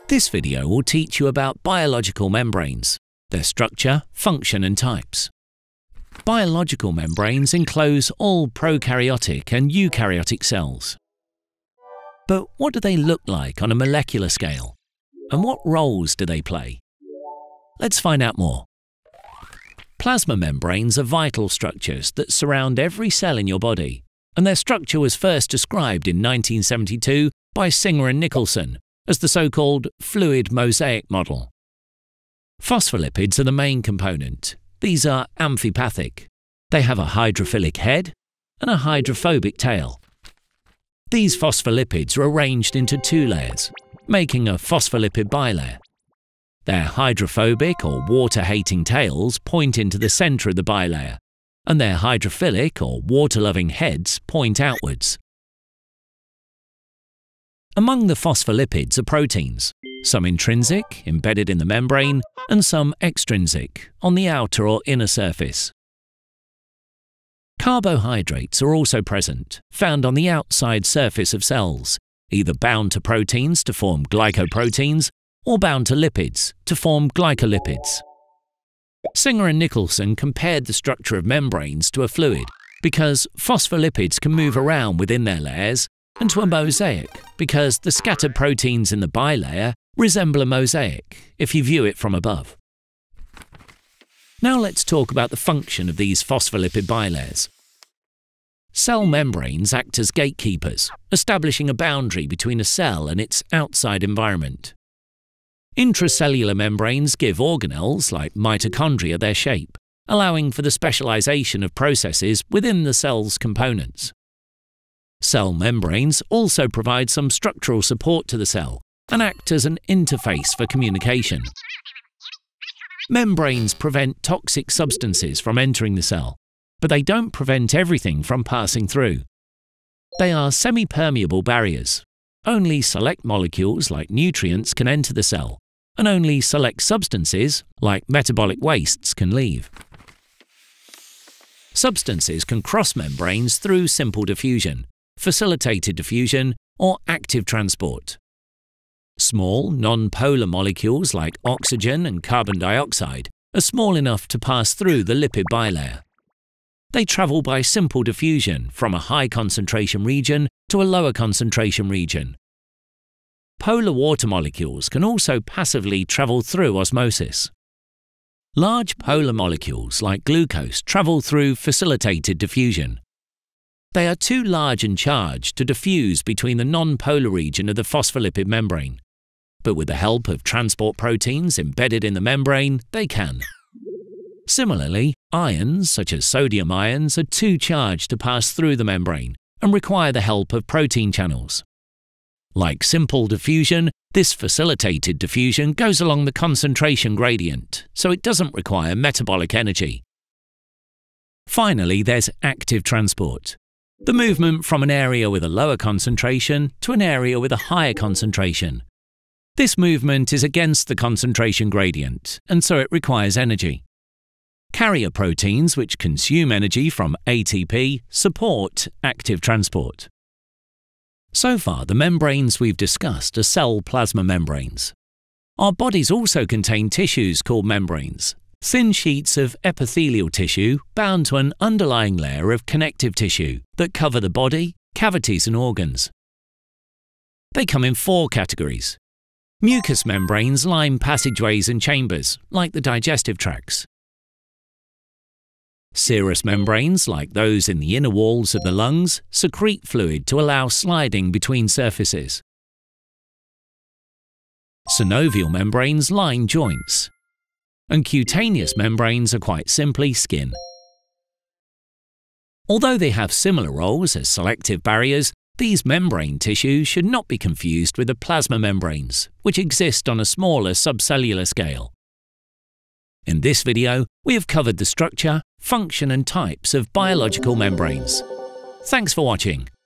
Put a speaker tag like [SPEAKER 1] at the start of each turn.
[SPEAKER 1] This video will teach you about biological membranes, their structure, function and types. Biological membranes enclose all prokaryotic and eukaryotic cells. But what do they look like on a molecular scale? And what roles do they play? Let's find out more. Plasma membranes are vital structures that surround every cell in your body, and their structure was first described in 1972 by Singer and Nicholson as the so-called fluid mosaic model. Phospholipids are the main component. These are amphipathic. They have a hydrophilic head and a hydrophobic tail. These phospholipids are arranged into two layers, making a phospholipid bilayer. Their hydrophobic or water-hating tails point into the center of the bilayer, and their hydrophilic or water-loving heads point outwards. Among the phospholipids are proteins, some intrinsic, embedded in the membrane, and some extrinsic, on the outer or inner surface. Carbohydrates are also present, found on the outside surface of cells, either bound to proteins to form glycoproteins or bound to lipids to form glycolipids. Singer and Nicholson compared the structure of membranes to a fluid because phospholipids can move around within their layers, and to a mosaic because the scattered proteins in the bilayer resemble a mosaic if you view it from above. Now let's talk about the function of these phospholipid bilayers. Cell membranes act as gatekeepers, establishing a boundary between a cell and its outside environment. Intracellular membranes give organelles like mitochondria their shape, allowing for the specialization of processes within the cell's components. Cell membranes also provide some structural support to the cell and act as an interface for communication. Membranes prevent toxic substances from entering the cell, but they don't prevent everything from passing through. They are semi-permeable barriers. Only select molecules like nutrients can enter the cell, and only select substances like metabolic wastes can leave. Substances can cross membranes through simple diffusion, facilitated diffusion, or active transport. Small, non-polar molecules like oxygen and carbon dioxide are small enough to pass through the lipid bilayer. They travel by simple diffusion from a high concentration region to a lower concentration region. Polar water molecules can also passively travel through osmosis. Large polar molecules like glucose travel through facilitated diffusion. They are too large and charged to diffuse between the non-polar region of the phospholipid membrane, but with the help of transport proteins embedded in the membrane, they can. Similarly, ions, such as sodium ions, are too charged to pass through the membrane and require the help of protein channels. Like simple diffusion, this facilitated diffusion goes along the concentration gradient, so it doesn't require metabolic energy. Finally, there's active transport. The movement from an area with a lower concentration to an area with a higher concentration. This movement is against the concentration gradient, and so it requires energy. Carrier proteins, which consume energy from ATP, support active transport. So far, the membranes we've discussed are cell plasma membranes. Our bodies also contain tissues called membranes, thin sheets of epithelial tissue bound to an underlying layer of connective tissue that cover the body, cavities and organs. They come in four categories. Mucous membranes line passageways and chambers, like the digestive tracts. Serous membranes, like those in the inner walls of the lungs, secrete fluid to allow sliding between surfaces. Synovial membranes line joints. And cutaneous membranes are quite simply skin. Although they have similar roles as selective barriers, these membrane tissues should not be confused with the plasma membranes, which exist on a smaller subcellular scale. In this video, we have covered the structure, function and types of biological membranes. Thanks for watching.